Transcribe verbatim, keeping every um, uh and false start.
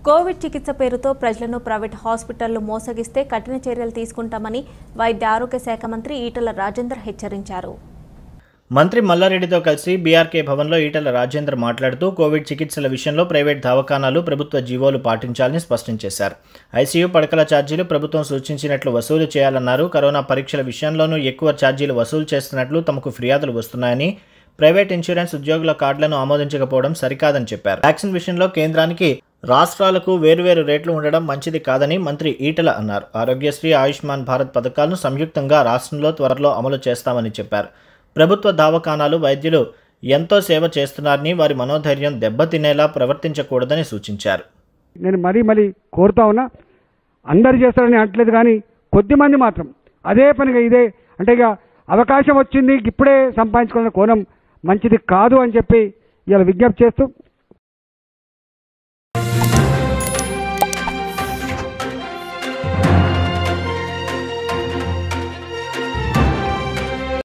Covid చికిత్స పేరుతో ప్రజలను ప్రైవేట్ హాస్పిటళ్లు మోసగిస్తే కఠిన చర్యలు తీసుకుంటామని వైద్య ఆరోగ్య శాఖ మంత్రి ఈటల రాజేందర్ హెచ్చరించారు. మంత్రి మల్లారెడ్డితో కలిసి బీఆర్కే భవన్లో ఈటల రాజేందర్ మాట్లాడుతూ కోవిడ్ చికిత్సల విషయంలో ప్రైవేట్ దవాఖానాలు ప్రభుత్వ జీవోలు పాటించాలని స్పష్టం చేశారు. ఐసీయూ పడకల ఛార్జీలు ప్రభుత్వం సూచించినట్లు వసూలు చేయాలన్నారు. కరోనా పరీక్షల విషయంలోనూ ఎక్కువ ఛార్జీలు వసూలు చేస్తున్నట్లు తమకు ఫిర్యాదులు వస్తున్నాయని, ప్రైవేట్ ఇన్సూరెన్స్ ఉద్యోగుల కార్డులను ఆమోదించకపోవడం సరికాదని చెప్పారు. వ్యాక్సిన్ విషయంలో కేంద్రానికి రాష్ట్రాలకు వేర్వేరు రేట్లు ఉండడం మంచిది కాదని మంత్రి ఈటల అన్నారు. ఆరోగ్యశ్రీ, ఆయుష్మాన్ భారత్ పథకాలను సంయుక్తంగా రాష్ట్రంలో త్వరలో అమలు చేస్తామని చెప్పారు. ప్రభుత్వ దవాఖానాలు వైద్యులు ఎంతో సేవ చేస్తున్నారని, వారి మనోధైర్యం దెబ్బతినేలా ప్రవర్తించకూడదని సూచించారు. నేను మరీ మరీ కోరుతా ఉన్నా, అందరు చేస్తారని అంటలేదు కానీ కొద్దిమంది మాత్రం అదే పనిగా ఇదే అంటే ఇక అవకాశం వచ్చింది ఇప్పుడే సంపాదించుకున్న కోణం మంచిది కాదు అని చెప్పి ఇలా విజ్ఞప్తి చేస్తూ